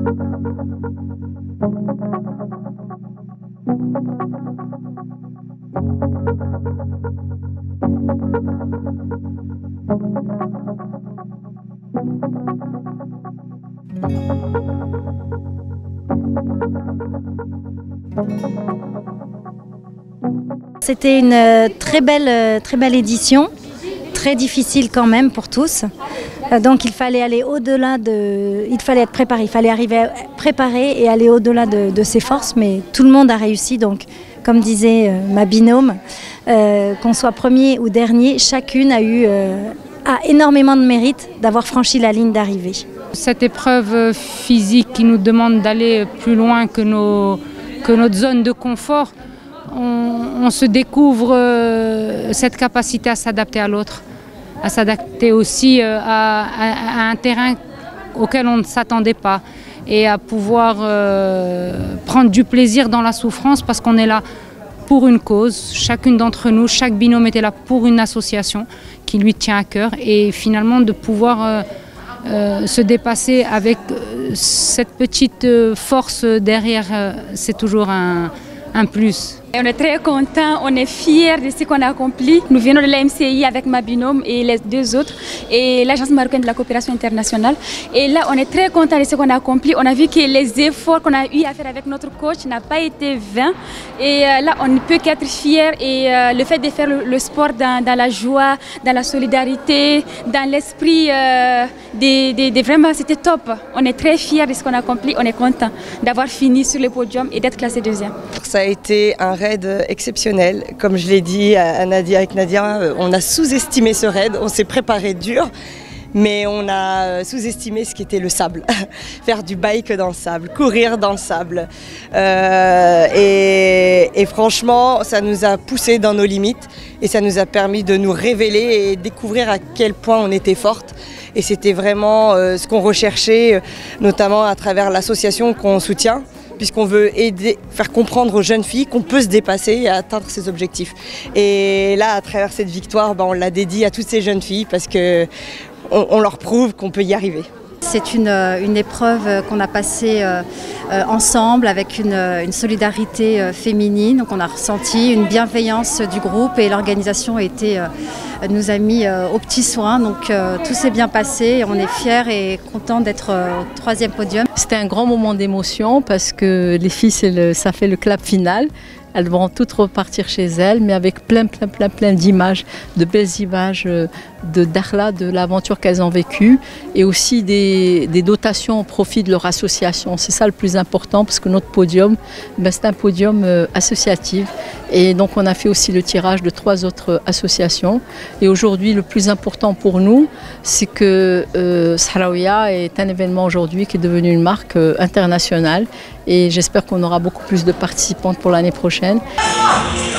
C'était une très belle édition, très difficile quand même pour tous. Donc il fallait aller au-delà il fallait être préparé, il fallait arriver préparé et aller au-delà de ses forces, mais tout le monde a réussi. Donc, comme disait ma binôme, qu'on soit premier ou dernier, chacune a énormément de mérite d'avoir franchi la ligne d'arrivée. Cette épreuve physique qui nous demande d'aller plus loin que notre zone de confort, on se découvre cette capacité à s'adapter à l'autre, à s'adapter aussi à un terrain auquel on ne s'attendait pas et à pouvoir prendre du plaisir dans la souffrance parce qu'on est là pour une cause. Chacune d'entre nous, chaque binôme était là pour une association qui lui tient à cœur et finalement de pouvoir se dépasser avec cette petite force derrière, c'est toujours un plus. On est très contents, on est fiers de ce qu'on a accompli. Nous venons de la MCI avec ma binôme et les deux autres et l'Agence marocaine de la coopération internationale. Et là, on est très contents de ce qu'on a accompli. On a vu que les efforts qu'on a eu à faire avec notre coach n'ont pas été vains. Et là, on ne peut qu'être fiers. Et le fait de faire le sport dans la joie, dans la solidarité, dans l'esprit, vraiment, c'était top. On est très fiers de ce qu'on a accompli. On est contents d'avoir fini sur le podium et d'être classé deuxième. Ça a été un raid exceptionnel. Comme je l'ai dit à Nadia, avec Nadia, on a sous-estimé ce raid, on s'est préparé dur, mais on a sous-estimé ce qu'était le sable. Faire du bike dans le sable, courir dans le sable. Et franchement, ça nous a poussé dans nos limites et ça nous a permis de nous révéler et découvrir à quel point on était forte. Et c'était vraiment ce qu'on recherchait, notamment à travers l'association qu'on soutient, puisqu'on veut aider, faire comprendre aux jeunes filles qu'on peut se dépasser et atteindre ses objectifs. Et là, à travers cette victoire, on l'a dédie à toutes ces jeunes filles parce qu'on leur prouve qu'on peut y arriver. C'est une épreuve qu'on a passée ensemble avec une solidarité féminine. Donc on a ressenti une bienveillance du groupe et l'organisation nous a mis aux petits soins. Donc tout s'est bien passé. On est fiers et contents d'être au 3e podium. C'était un grand moment d'émotion parce que les filles, ça fait le clap final. Elles vont toutes repartir chez elles, mais avec plein d'images, de belles images de Dakhla, de l'aventure qu'elles ont vécue, et aussi des dotations au profit de leur association. C'est ça le plus important, parce que notre podium, c'est un podium associatif. Et donc on a fait aussi le tirage de 3 autres associations. Et aujourd'hui, le plus important pour nous, c'est que Sahraouia est un événement aujourd'hui qui est devenu une marque internationale. Et j'espère qu'on aura beaucoup plus de participantes pour l'année prochaine.